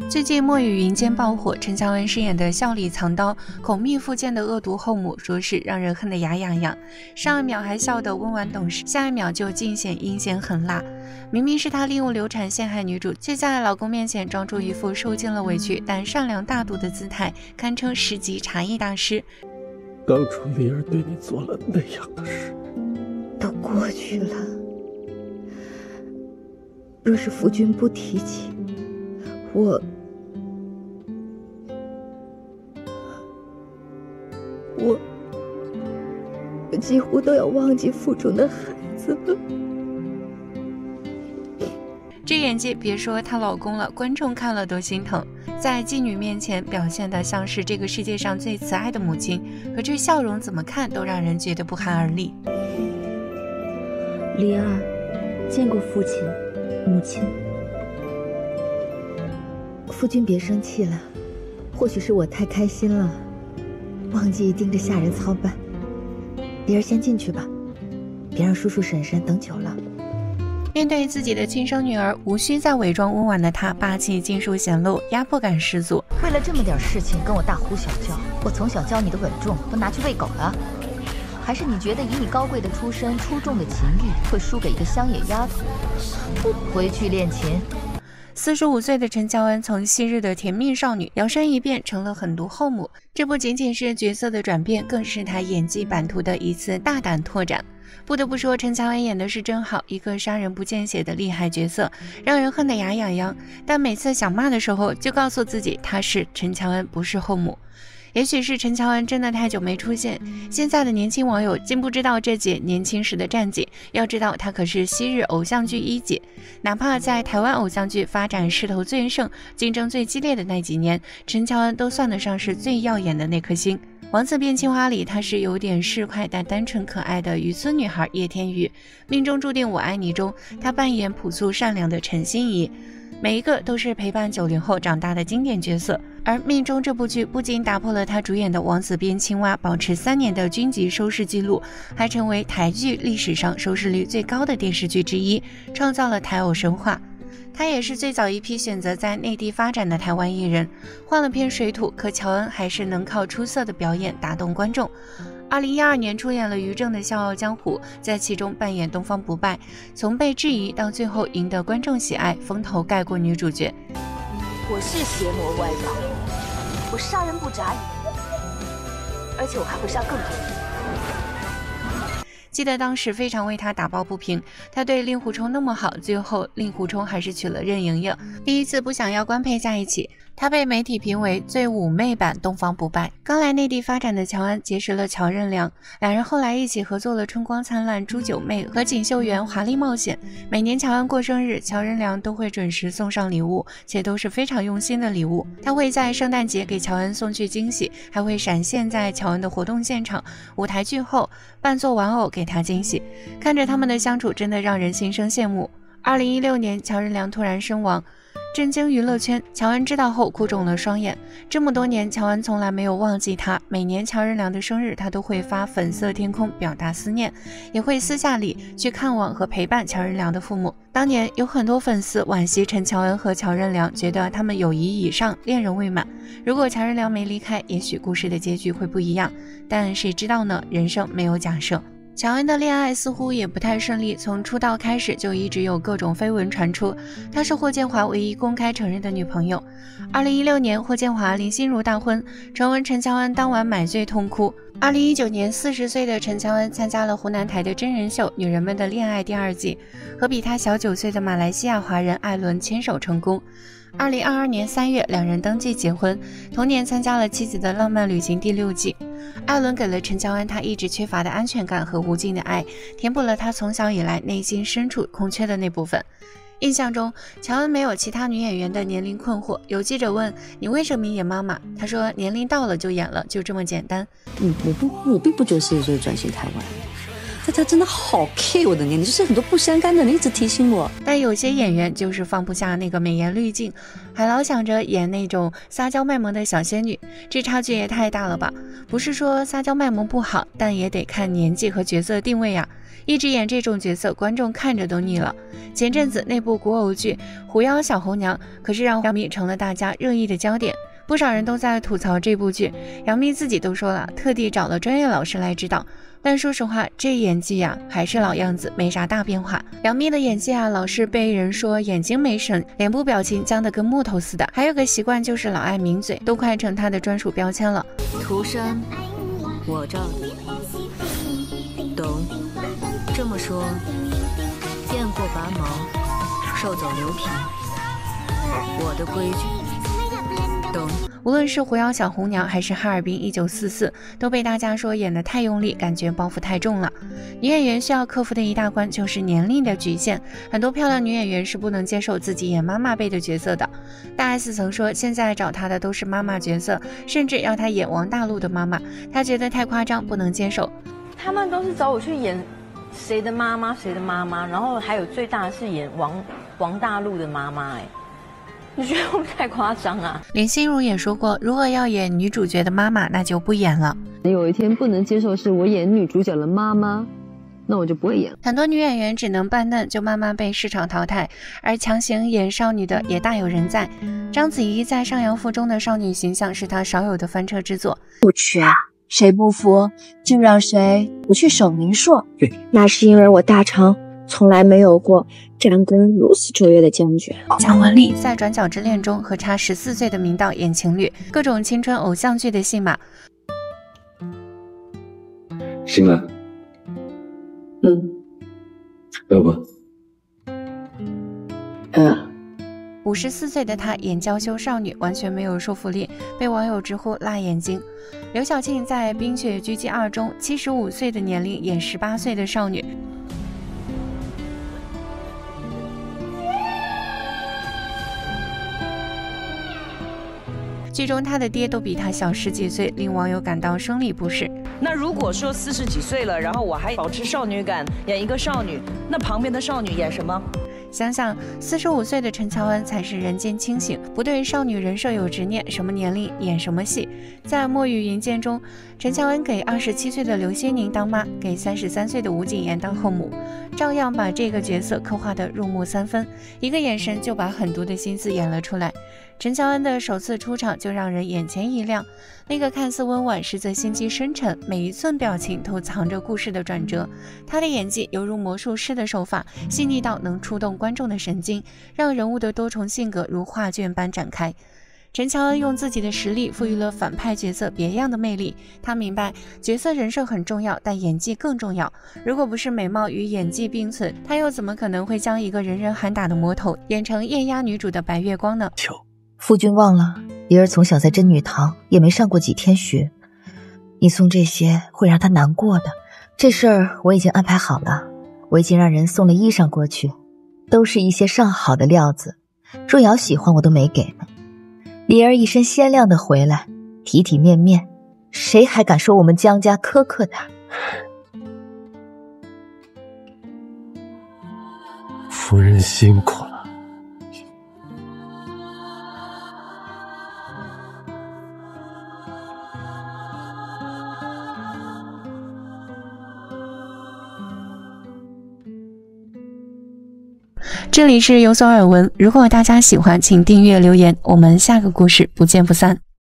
最近墨雨云间爆火，陈乔恩饰演的笑里藏刀、孔密附件的恶毒后母，说是让人恨得牙痒痒。上一秒还笑得温婉懂事，下一秒就尽显阴险狠辣。明明是她利用流产陷害女主，却在老公面前装出一副受尽了委屈但善良大度的姿态，堪称10级茶艺大师。 当初丽儿对你做了那样的事， 都过去了。若是夫君不提起，我几乎都要忘记腹中的孩子了。 这演技别说她老公了，观众看了都心疼。在妓女面前表现得像是这个世界上最慈爱的母亲，可这笑容怎么看都让人觉得不寒而栗。 丽儿见过父亲母亲。夫君别生气了，或许是我太开心了，忘记盯着下人操办。丽儿先进去吧，别让叔叔婶婶等久了。 面对自己的亲生女儿，无需再伪装温婉的她，霸气尽数显露，压迫感十足。 为了这么点事情跟我大呼小叫，我从小教你的稳重都拿去喂狗了？还是你觉得以你高贵的出身、出众的琴艺，会输给一个乡野丫头？回去练琴。 45岁的陈乔恩从昔日的甜蜜少女摇身一变成了狠毒后母，这不仅仅是角色的转变，更是她演技版图的一次大胆拓展。不得不说，陈乔恩演的是真好，一个杀人不见血的厉害角色，让人恨得牙痒痒。但每次想骂的时候，就告诉自己她是陈乔恩，不是后母。也许是陈乔恩真的太久没出现，现在的年轻网友竟不知道这姐年轻时的战绩。要知道，她可是昔日偶像剧一姐，哪怕在台湾偶像剧发展势头最盛、竞争最激烈的那几年，陈乔恩都算得上是最耀眼的那颗星。《王子变青蛙》里，她是有点市侩但单纯可爱的渔村女孩叶天宇，《命中注定我爱你》中，她扮演朴素善良的陈心怡。每一个都是陪伴90后长大的经典角色，而《命中》这部剧不仅打破了她主演的《王子变青蛙》保持3年的军级收视纪录，还成为台剧历史上收视率最高的电视剧之一，创造了台偶神话。她也是最早一批选择在内地发展的台湾艺人，换了片水土，可乔恩还是能靠出色的表演打动观众。2012年出演了于正的《笑傲江湖》，在其中扮演东方不败，从被质疑到最后赢得观众喜爱，风头盖过女主角。 我是邪魔歪道，我杀人不眨眼，而且我还会杀更多人。 记得当时非常为他打抱不平，他对令狐冲那么好，最后令狐冲还是娶了任盈盈，第一次不想要官配在一起。她被媒体评为最妩媚版东方不败。刚来内地发展的乔恩结识了乔任梁，两人后来一起合作了《春光灿烂》《朱九妹》和《锦绣缘华丽冒险》。每年乔恩过生日，乔任梁都会准时送上礼物，且都是非常用心的礼物。他会在圣诞节给乔恩送去惊喜，还会闪现在乔恩的活动现场、舞台剧后扮作玩偶给他惊喜。看着他们的相处，真的让人心生羡慕。2016年，乔任梁突然身亡，震惊娱乐圈。乔恩知道后哭肿了双眼。这么多年，乔恩从来没有忘记他。每年乔任梁的生日，他都会发粉色天空表达思念，也会私下里去看望和陪伴乔任梁的父母。当年有很多粉丝惋惜陈乔恩和乔任梁，觉得他们友谊以上，恋人未满。如果乔任梁没离开，也许故事的结局会不一样。但谁知道呢？人生没有假设。乔恩的恋爱似乎也不太顺利，从出道开始就一直有各种绯闻传出，她是霍建华唯一公开承认的女朋友。2016年，霍建华林心如大婚，传闻陈乔恩当晚买醉痛哭。2019年，40岁的陈乔恩参加了湖南台的真人秀《女人们的恋爱》第2季，和比她小9岁的马来西亚华人艾伦牵手成功。2022年3月，两人登记结婚，同年参加了《妻子的浪漫旅行》第6季。艾伦给了陈乔恩他一直缺乏的安全感和无尽的爱，填补了他从小以来内心深处空缺的那部分。印象中，乔恩没有其他女演员的年龄困惑。有记者问：“你为什么演妈妈？”他说：“年龄到了就演了，就这么简单。” 我并不觉得40岁转型太晚， 他真的好 K 我的脸，就是很多不相干的，你一直提醒我。 但有些演员就是放不下那个美颜滤镜，还老想着演那种撒娇卖萌的小仙女，这差距也太大了吧？不是说撒娇卖萌不好，但也得看年纪和角色定位呀。一直演这种角色，观众看着都腻了。前阵子那部古偶剧《狐妖小红娘》可是让杨幂成了大家热议的焦点，不少人都在吐槽这部剧。杨幂自己都说了，特地找了专业老师来指导。但说实话，这演技呀还是老样子，没啥大变化。杨幂的演技啊，老是被人说眼睛没神，脸部表情僵得跟木头似的。还有个习惯就是老爱抿嘴，都快成她的专属标签了。 涂身，我罩的，懂？这么说，雁过拔毛，兽走留皮，我的规矩，懂？ 无论是狐妖小红娘还是哈尔滨1944，都被大家说演得太用力，感觉包袱太重了。女演员需要克服的一大关就是年龄的局限，很多漂亮女演员是不能接受自己演妈妈辈的角色的。大 S 曾说，现在找她的都是妈妈角色，甚至要她演王大陆的妈妈，她觉得太夸张，不能接受。 他们都是找我去演谁的妈妈，谁的妈妈，然后还有最大的是演王大陆的妈妈，你觉得会不会太夸张啊？ 林心如也说过，如果要演女主角的妈妈，那就不演了。 有一天不能接受是我演女主角的妈妈，那我就不会演了。 很多女演员只能扮嫩，就慢慢被市场淘汰，而强行演少女的也大有人在。章子怡在《上阳赋》中的少女形象是她少有的翻车之作。 不去啊，谁不服就让谁不去守明朔。那是因为我大唐从来没有过战功如此卓越的将军。 蒋雯丽在《转角之恋》中和差14岁的明道演情侣，各种青春偶像剧的戏码。 醒了。要不 54岁的她演娇羞少女完全没有说服力，被网友直呼辣眼睛。刘晓庆在《冰雪狙击2》中75岁的年龄演18岁的少女。剧中她的爹都比她小10几岁，令网友感到生理不适。 那如果说40几岁了，然后我还保持少女感，演一个少女，那旁边的少女演什么？ 想想45岁的陈乔恩才是人间清醒，不对少女人设有执念，什么年龄演什么戏。在《墨雨云剑》中，陈乔恩给27岁的刘些宁当妈，给33岁的吴谨言当后母，照样把这个角色刻画得入木3分，一个眼神就把很多的心思演了出来。陈乔恩的首次出场就让人眼前一亮，那个看似温婉实则心机深沉，每一寸表情都藏着故事的转折。她的演技犹如魔术师的手法，细腻到能触动观众的神经，让人物的多重性格如画卷般展开。陈乔恩用自己的实力赋予了反派角色别样的魅力。她明白角色人设很重要，但演技更重要。如果不是美貌与演技并存，她又怎么可能会将一个人人喊打的魔头演成艳压女主的白月光呢？ 夫君忘了，梨儿从小在真女堂也没上过几天学，你送这些会让她难过的。这事儿我已经安排好了，我已经让人送了衣裳过去，都是一些上好的料子，若瑶喜欢我都没给呢。梨儿一身鲜亮的回来，体体面面，谁还敢说我们江家苛刻她？ 夫人辛苦了。 这里是有所耳闻，如果大家喜欢，请订阅留言，我们下个故事不见不散。